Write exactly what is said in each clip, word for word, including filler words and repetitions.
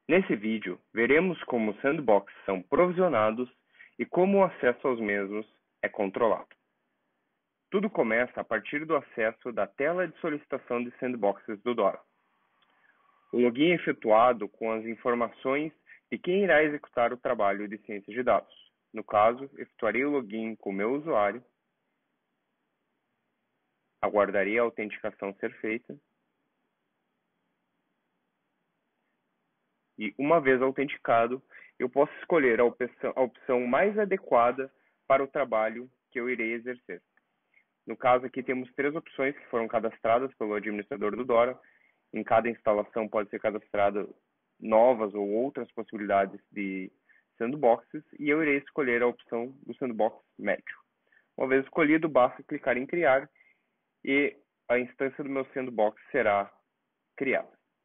Nesse vídeo, veremos como os sandboxes são provisionados e como o acesso aos mesmos é controlado. Tudo começa a partir do acesso da tela de solicitação de sandboxes do Dora. O login é efetuado com as informações de quem irá executar o trabalho de ciência de dados. No caso, efetuarei o login com o meu usuário, aguardarei a autenticação ser feita, e uma vez autenticado, eu posso escolher a opção, a opção mais adequada para o trabalho que eu irei exercer. No caso aqui temos três opções que foram cadastradas pelo administrador do Dora. Em cada instalação pode ser cadastrada novas ou outras possibilidades de sandboxes e eu irei escolher a opção do sandbox médio. Uma vez escolhido, basta clicar em criar e a instância do meu sandbox será criada.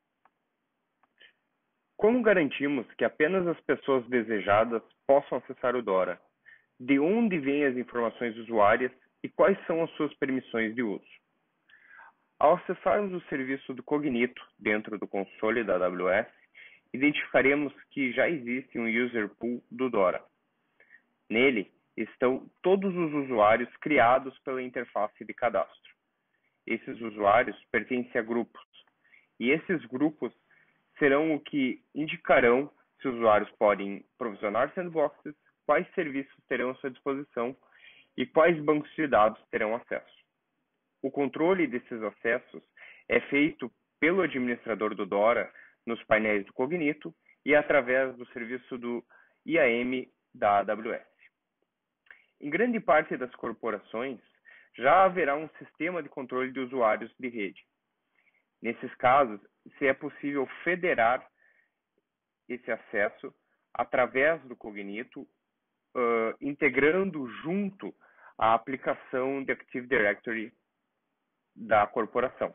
Como garantimos que apenas as pessoas desejadas possam acessar o Dora? De onde vêm as informações usuárias e quais são as suas permissões de uso? Ao acessarmos o serviço do Cognito dentro do console da A W S, identificaremos que já existe um user pool do Dora. Nele estão todos os usuários criados pela interface de cadastro. Esses usuários pertencem a grupos, e esses grupos serão o que indicarão se os usuários podem provisionar sandboxes, quais serviços terão à sua disposição e quais bancos de dados terão acesso. O controle desses acessos é feito pelo administrador do Dora nos painéis do Cognito e através do serviço do I A M da A W S. Em grande parte das corporações, já haverá um sistema de controle de usuários de rede. Nesses casos, se é possível federar esse acesso através do Cognito, uh, integrando junto a aplicação de Active Directory da corporação,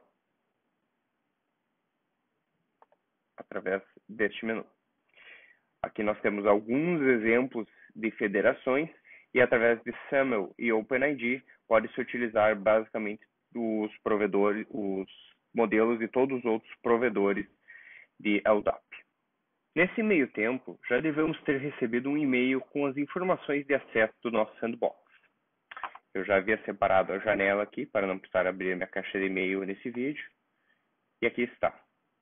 através deste menu. Aqui nós temos alguns exemplos de federações e através de SAML e OpenID pode-se utilizar basicamente os provedores, os modelos de todos os outros provedores de L D A P. Nesse meio tempo, já devemos ter recebido um e-mail com as informações de acesso do nosso sandbox. Eu já havia separado a janela aqui para não precisar abrir minha caixa de e-mail nesse vídeo. E aqui está.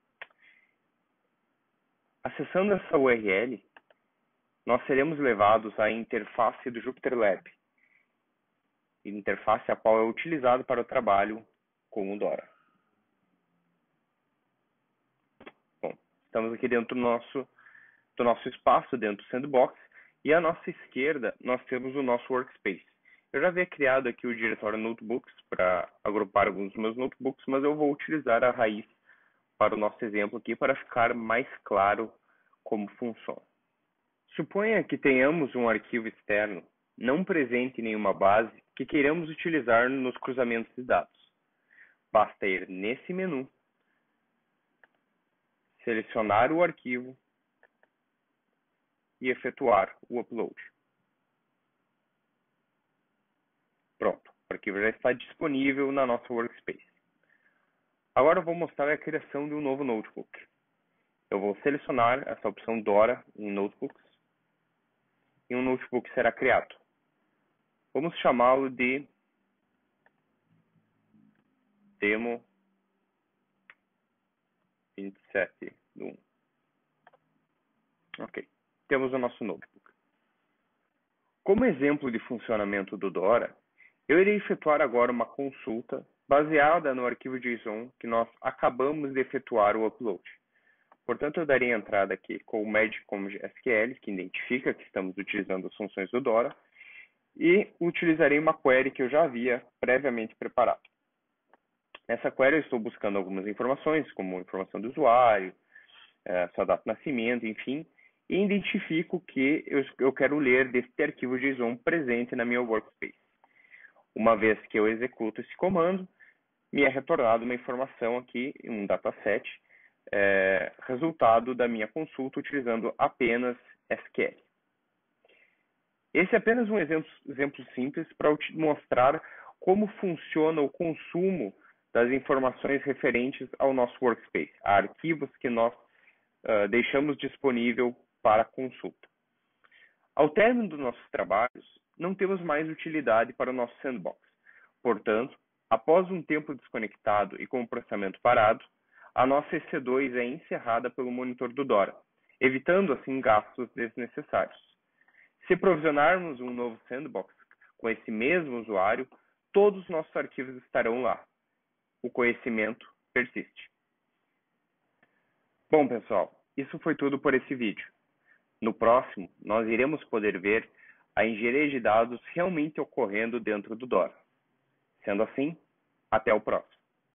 Acessando essa U R L, nós seremos levados à interface do JupyterLab, interface a qual é utilizada para o trabalho com o Dora. Bom, estamos aqui dentro do nosso, do nosso espaço, dentro do Sandbox, e à nossa esquerda nós temos o nosso Workspace. Eu já havia criado aqui o diretório Notebooks para agrupar alguns dos meus notebooks, mas eu vou utilizar a raiz para o nosso exemplo aqui para ficar mais claro como funciona. Suponha que tenhamos um arquivo externo não presente em nenhuma base que queiramos utilizar nos cruzamentos de dados. Basta ir nesse menu, selecionar o arquivo e efetuar o upload. Pronto, o arquivo já está disponível na nossa Workspace. Agora eu vou mostrar a criação de um novo notebook. Eu vou selecionar essa opção Dora em Notebooks e um notebook será criado. Vamos chamá-lo de Demo vinte e sete do um. Ok, temos o nosso notebook. Como exemplo de funcionamento do Dora, eu irei efetuar agora uma consulta baseada no arquivo JSON que nós acabamos de efetuar o upload. Portanto, eu darei entrada aqui com o Magicom S Q L, que identifica que estamos utilizando as funções do Dora, e utilizarei uma query que eu já havia previamente preparado. Nessa query eu estou buscando algumas informações, como informação do usuário, sua data de nascimento, enfim, e identifico que eu, eu quero ler deste arquivo JSON presente na minha Workspace. Uma vez que eu executo esse comando, me é retornado uma informação aqui, um dataset, é, resultado da minha consulta utilizando apenas S Q L. Esse é apenas um exemplo, exemplo simples para mostrar como funciona o consumo das informações referentes ao nosso Workspace, a arquivos que nós uh, deixamos disponível para consulta. Ao término dos nossos trabalhos, não temos mais utilidade para o nosso sandbox. Portanto, após um tempo desconectado e com o processamento parado, a nossa E C dois é encerrada pelo monitor do Dora, evitando assim gastos desnecessários. Se provisionarmos um novo sandbox com esse mesmo usuário, todos os nossos arquivos estarão lá. O conhecimento persiste. Bom, pessoal, isso foi tudo por esse vídeo. No próximo, nós iremos poder ver a engenharia de dados realmente ocorrendo dentro do Dora. Sendo assim, até o próximo.